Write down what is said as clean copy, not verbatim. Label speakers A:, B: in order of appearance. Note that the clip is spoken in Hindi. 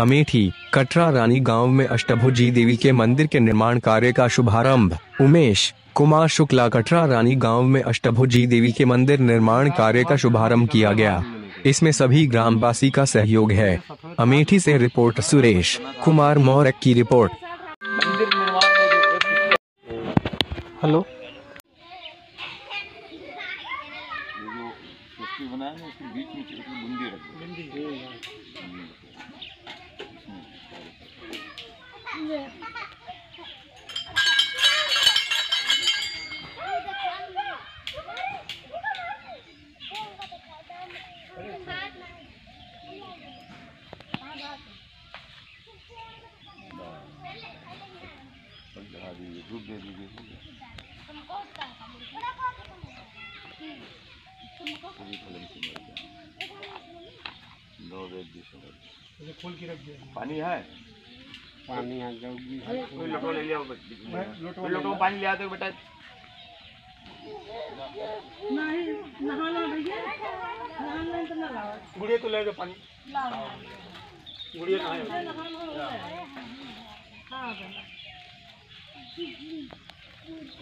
A: अमेठी कटरा रानी गांव में अष्टभुजी देवी के मंदिर के निर्माण कार्य का शुभारंभ। उमेश कुमार शुक्ला कटरा रानी गांव में अष्टभुजी देवी के मंदिर निर्माण कार्य का शुभारंभ किया गया। इसमें सभी ग्रामवासी का सहयोग है। अमेठी से रिपोर्ट सुरेश कुमार मौर्य की रिपोर्ट।
B: हेलो,
C: बनाया ना उसके बीच में बूंदी रख दो। धूप दे दीजिए। खोल के रख दिया। पानी है,
B: पानी आ जाओगी।
C: कोई लोटो ले लिया, लोटो में पानी ले आते बेटा।
D: नहीं नहाना भैया, नहाना तो ना लाओ।
C: गुड़िया तो ले दो पानी। गुड़िया कहाँ है?
D: हाँ